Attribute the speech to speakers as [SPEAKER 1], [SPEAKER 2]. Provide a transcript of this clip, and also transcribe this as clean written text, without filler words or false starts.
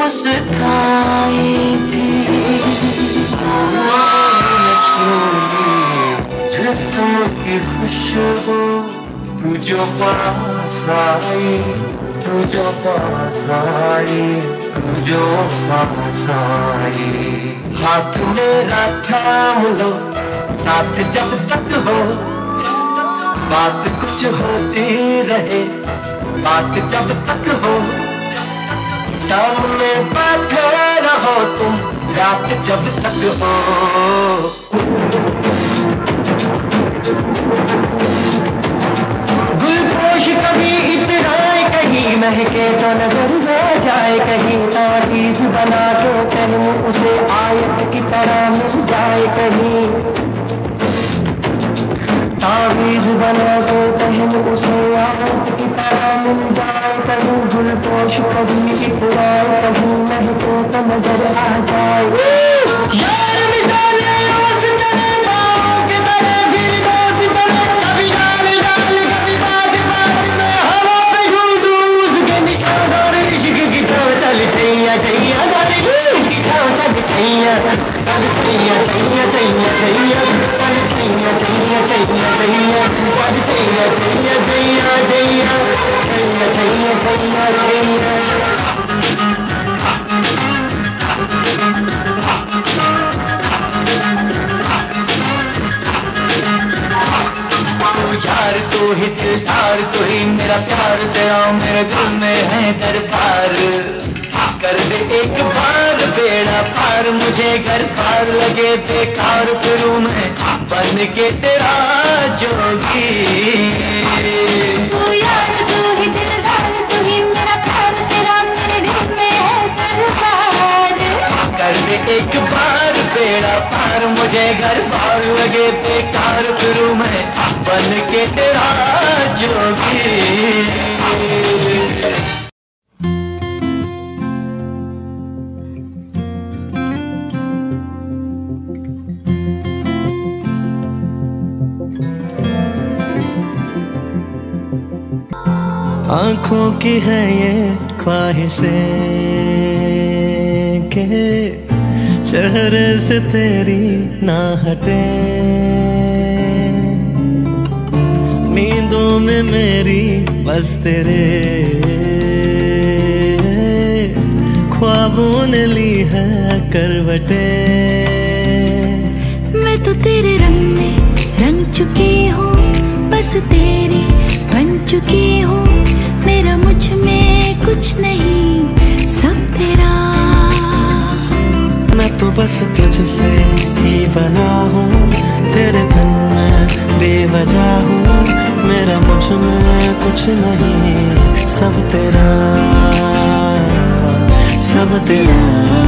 [SPEAKER 1] मुस्काई थी, जिस्म की खुशबू तू जो पास आई, तू जो पास आई, तू जो पास आई। हाथ मेरा थाम लो साथ जब तक हो, बात कुछ होती रहे, बात जब तक हो। सामने बैठे रहो तुम रात जब तक हो। गुलपोश कभी इतराए, कहीं महके तो नजर में जाए, कहीं तारीज बना के कहीं उसे आयत की तरह मिल जाए, कहीं तावीज बना के कहीं उसे आयत की तरह मिल जाए, कहीं गुलपोश कभी इतराए, कहीं महके तो नजर आ जाए। यार मिसाले रोज चले पाँव के तले, फिर दोस्त चले, कभी डाल डाल कभी बात बात में हवा पे ढूंढूं उसके निशान, और इश्क की छाँव चल छैया छैया चल की छाँव चल छैया चल छैया छैया छैया छैया चल छैया छैया छैया छैया चल छैया छैया छैया छैया छैया छैया छैया छैया। यार तू ही दिलदार, तू ही मेरा प्यार, तेरा मेरे दिल में है दरबार। कर दे एक बार बेड़ा पार, मुझे घर पार लगे बेकार, फिरूं मैं बन के तेरा जोगी। तू यार तू ही दिलदार, तू ही मेरा प्यार, तेरा मेरे दिल में है दरबार। कर दे एक बार बेड़ा पार, मुझे घर पार लगे बेकार, फिरूं मैं बन के तेरा जोगी। आँखों की है ये ख्वाहिशें के चेहरे से तेरी ना हटे, नींदों में मेरी बस तेरे ख्वाबों ने ली है करवटे।
[SPEAKER 2] मैं तो तेरे रंग में रंग चुकी हूँ, बस तेरी बन चुकी हूँ, मेरा मुझ में कुछ नहीं सब तेरा।
[SPEAKER 1] मैं तो बस तुझसे ही बना हूँ, तेरे धन में बेवजह हूँ, मेरा मुझ में कुछ नहीं सब तेरा, सब तेरा।